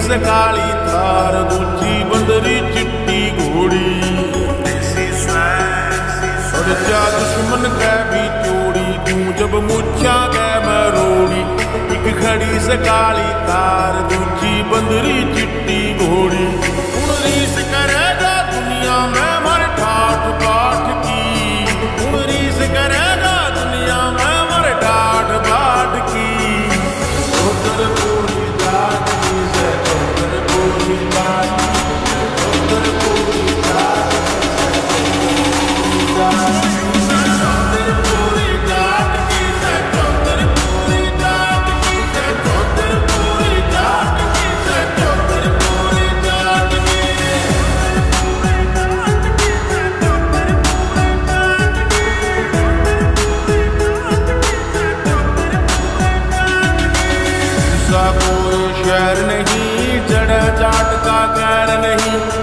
से काली थार, दूजी बंदरी चिट्टी घोड़ी। और जा दुश्मन कै भी चोड़ी, तू जब मुछा कै मरोड़ी। एक खड़ी से काली थार, दूजी बंदरी चिट्टी घोड़ी। हुण रीस करेगा दुनिया में मर ठाठ बाट की, हुण रीस करेगा दुनिया में मर ठाठ बाट की। चौधर पूरी जात की से चौधर पूरी जात, चौधर पूरी जात कोई शहर नहीं, जड़ जाट का खैर नहीं।